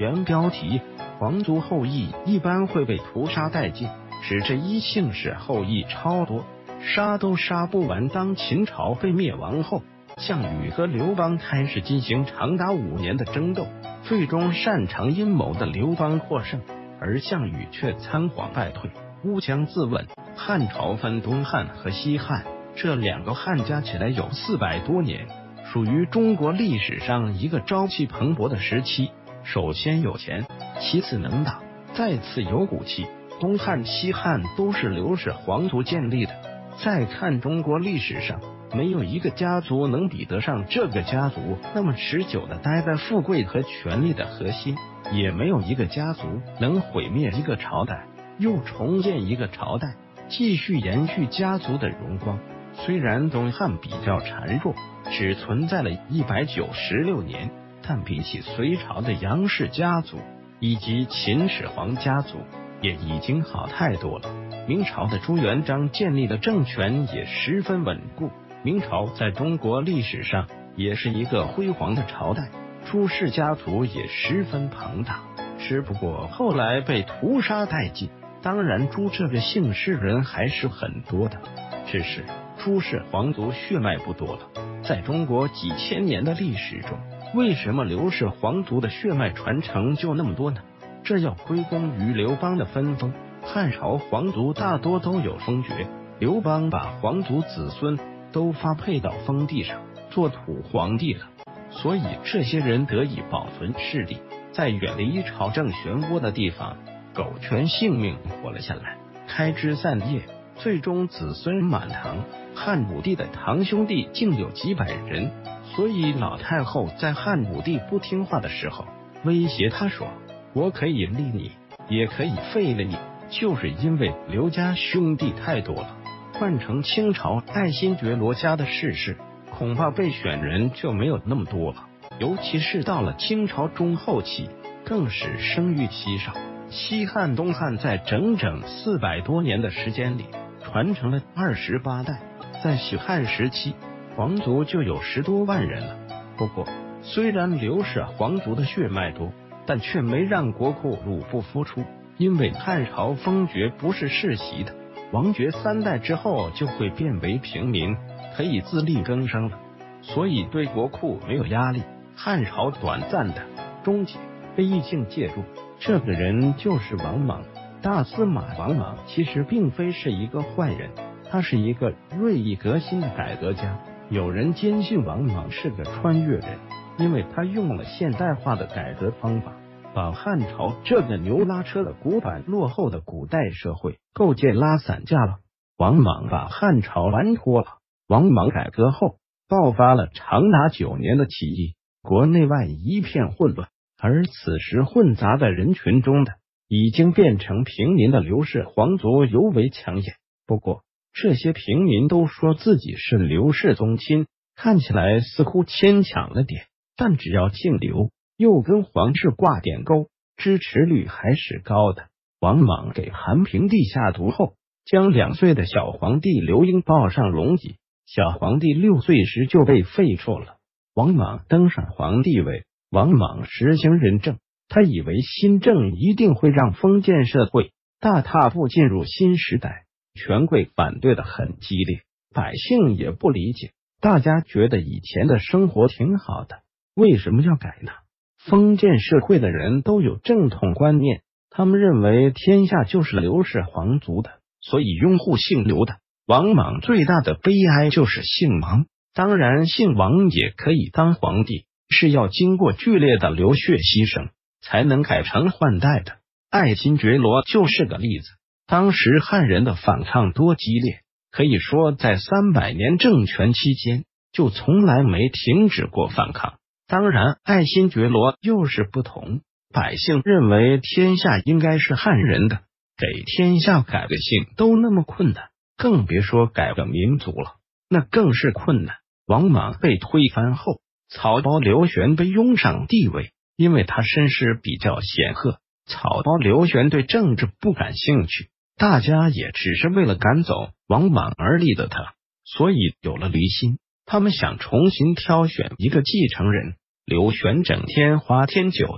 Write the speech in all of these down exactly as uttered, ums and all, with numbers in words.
原标题：皇族后裔一般会被屠杀殆尽，指这一姓氏后裔超多，杀都杀不完。当秦朝被灭亡后，项羽和刘邦开始进行长达五年的争斗，最终擅长阴谋的刘邦获胜，而项羽却仓皇败退。乌江自问，汉朝分东汉和西汉，这两个汉加起来有四百多年，属于中国历史上一个朝气蓬勃的时期。首先有钱，其次能打，再次有骨气。东汉西汉都是刘氏皇族建立的。再看中国历史上，没有一个家族能比得上这个家族那么持久的待在富贵和权力的核心，也没有一个家族能毁灭一个朝代又重建一个朝代，继续延续家族的荣光。虽然东汉比较孱弱，只存在了一百九十六年，但比起隋朝的杨氏家族以及秦始皇家族，也已经好太多了。明朝的朱元璋建立的政权也十分稳固。明朝在中国历史上也是一个辉煌的朝代，朱氏家族也十分庞大，只不过后来被屠杀殆尽。当然，朱这个姓氏人还是很多的，只是朱氏皇族血脉不多了。在中国几千年的历史中，为什么刘氏皇族的血脉传承就那么多呢？这要归功于刘邦的分封。汉朝皇族大多都有封爵，刘邦把皇族子孙都发配到封地上做土皇帝了，所以这些人得以保存势力，在远离朝政漩涡的地方苟全性命活了下来，开枝散叶，最终子孙满堂。汉武帝的堂兄弟竟有几百人，所以老太后在汉武帝不听话的时候威胁他说，我可以立你，也可以废了你，就是因为刘家兄弟太多了。换成清朝爱新觉罗家的世事，恐怕被选人就没有那么多了。尤其是到了清朝中后期，更是生育稀少。西汉东汉在整整四百多年的时间里传承了二十八代，在西汉时期皇族就有十多万人了。不过虽然刘氏皇族的血脉多，但却没让国库入不敷出，因为汉朝封爵不是世袭的，王爵三代之后就会变为平民，可以自力更生了，所以对国库没有压力。汉朝短暂的终结被异姓介入，这个人就是王莽。大司马王莽其实并非是一个坏人，他是一个锐意革新的改革家。有人坚信王莽是个穿越人，因为他用了现代化的改革方法，把汉朝这个牛拉车的古板落后的古代社会构建拉散架了。王莽把汉朝玩脱了。王莽改革后爆发了长达九年的起义，国内外一片混乱，而此时混杂在人群中的已经变成平民的刘氏皇族尤为抢眼。不过这些平民都说自己是刘氏宗亲，看起来似乎牵强了点，但只要姓刘又跟皇室挂点钩，支持率还是高的。王莽给韩平帝下毒后，将两岁的小皇帝刘英抱上龙椅，小皇帝六岁时就被废黜了。王莽登上皇帝位，王莽实行仁政，他以为新政一定会让封建社会大踏步进入新时代，权贵反对的很激烈，百姓也不理解，大家觉得以前的生活挺好的，为什么要改呢？封建社会的人都有正统观念，他们认为天下就是刘氏皇族的，所以拥护姓刘的。王莽最大的悲哀就是姓王，当然姓王也可以当皇帝，是要经过剧烈的流血牺牲才能改朝换代的。爱新觉罗就是个例子。当时汉人的反抗多激烈，可以说在三百年政权期间就从来没停止过反抗。当然爱新觉罗又是不同，百姓认为天下应该是汉人的，给天下改个姓都那么困难，更别说改个民族了，那更是困难。王莽被推翻后，草包刘玄被拥上帝位，因为他身世比较显赫，草包刘玄对政治不感兴趣，大家也只是为了赶走王莽而立的他，所以有了离心。他们想重新挑选一个继承人，刘玄整天花天酒地，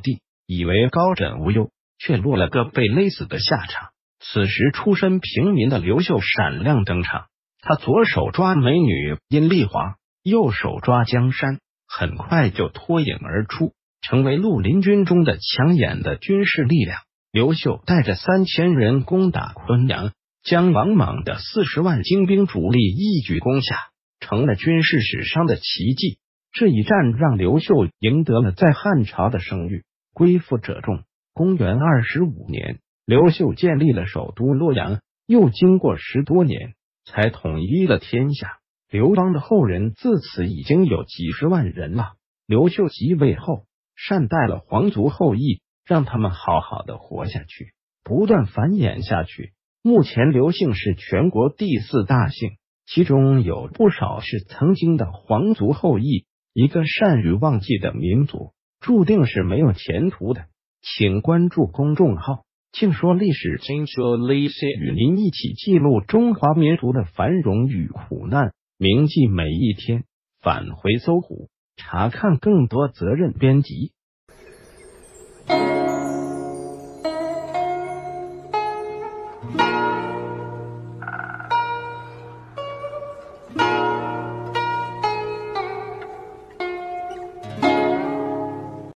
以为高枕无忧，却落了个被勒死的下场。此时出身平民的刘秀闪亮登场，他左手抓美女阴丽华，右手抓江山，很快就脱颖而出，成为绿林军中的抢眼的军事力量。刘秀带着三千人攻打昆阳，将王莽的四十万精兵主力一举攻下，成了军事史上的奇迹。这一战让刘秀赢得了在汉朝的声誉，归附者众。公元二十五年，刘秀建立了首都洛阳，又经过十多年，才统一了天下。刘邦的后人自此已经有几十万人了。刘秀即位后，善待了皇族后裔，让他们好好的活下去，不断繁衍下去。目前刘姓是全国第四大姓，其中有不少是曾经的皇族后裔。一个善于忘记的民族，注定是没有前途的。请关注公众号静说历史，静说历史，与您一起记录中华民族的繁荣与苦难，铭记每一天。返回搜狐，查看更多责任编辑。